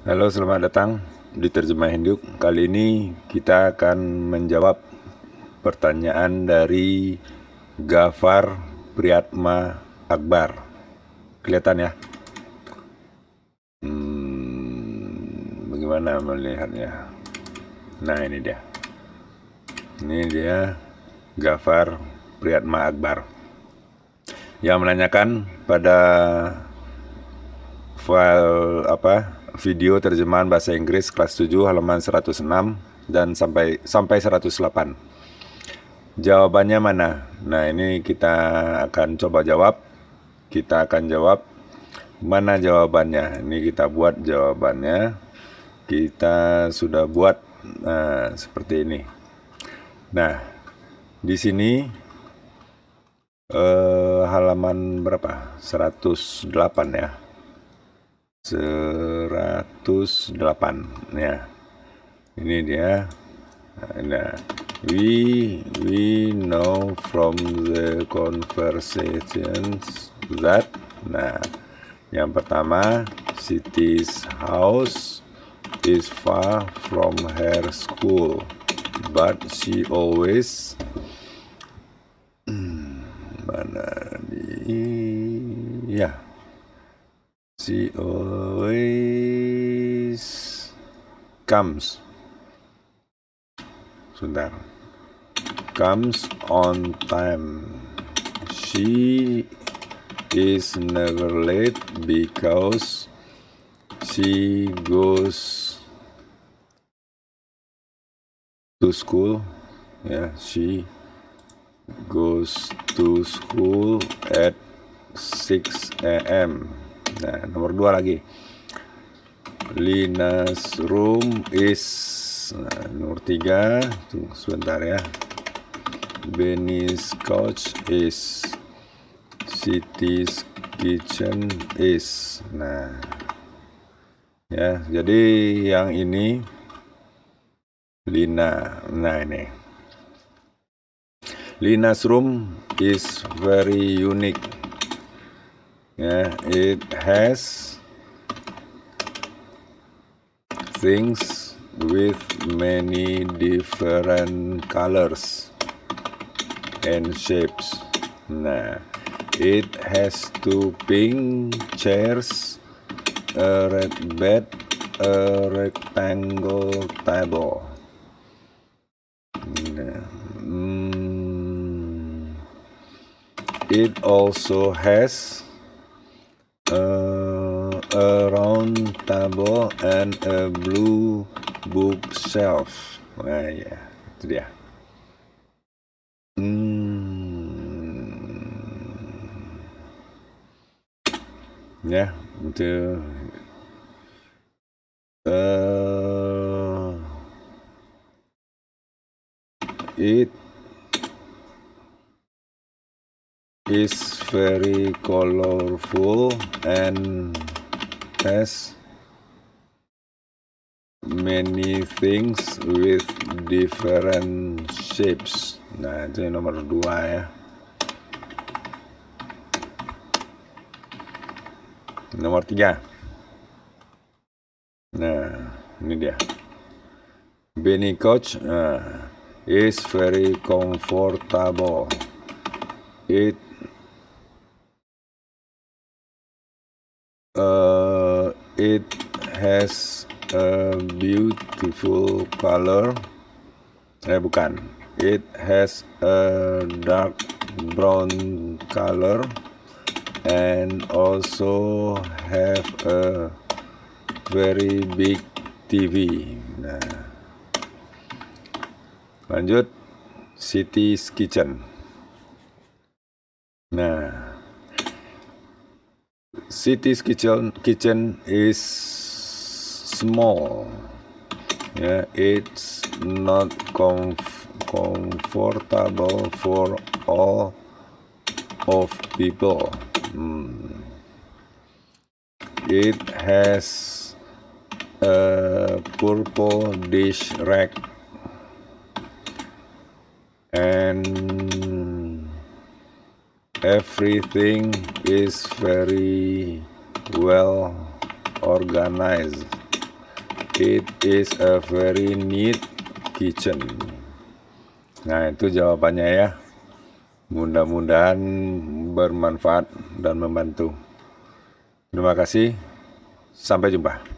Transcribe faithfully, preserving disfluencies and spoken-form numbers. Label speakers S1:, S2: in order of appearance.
S1: Halo, selamat datang di Terjemah Hinduk. Kali ini kita akan menjawab pertanyaan dari Gafar Priyatma Akbar. Kelihatan ya? Hmm, bagaimana melihatnya? Nah, ini dia. Ini dia Gafar Priyatma Akbar yang menanyakan pada file apa video terjemahan bahasa Inggris kelas tujuh halaman seratus enam dan sampai sampai seratus delapan. Jawabannya mana? Nah, ini kita akan coba jawab. Kita akan jawab mana jawabannya. Ini kita buat jawabannya. Kita sudah buat nah, seperti ini. Nah, di sini eh, halaman berapa? seratus delapan ya. seratus delapan ya. Ini dia. Nah, we we know from the conversations that, nah, yang pertama, Siti's house is far from her school, but she always mana di ya she always comes sebentar comes on time. She is never late because she goes to school. Ya, yeah, she goes to school at six a m Nah, nomor dua lagi. Lina's room is, nah, nomor tiga, tunggu sebentar ya. Benny's couch is, Siti's kitchen is. Nah, ya, jadi yang ini Lina. Nah, ini Lina's room is very unique. Yeah, it has things with many different colors and shapes. Nah, it has two pink chairs, a red bed, a rectangle table. Nah, hmm, it also has Uh, a round table and a blue bookshelf. Nah, ya, itu dia. Hmm. Ya, itu. Uh, it is very colorful and has many things with different shapes. Nah, itu yang nomor dua ya. Nomor tiga. Nah, ini dia. Benny couch uh, is very comfortable. It Uh, it has a beautiful color. Eh, bukan. It has a dark brown color and also have a very big T V. Nah, lanjut, Siti's kitchen. Nah, Siti's kitchen kitchen is small. Yeah, it's not comf comfortable for all of people. Hmm. It has a purple dish rack and everything is very well organized. It is a very neat kitchen. Nah, itu jawabannya ya. Mudah-mudahan bermanfaat dan membantu. Terima kasih. Sampai jumpa.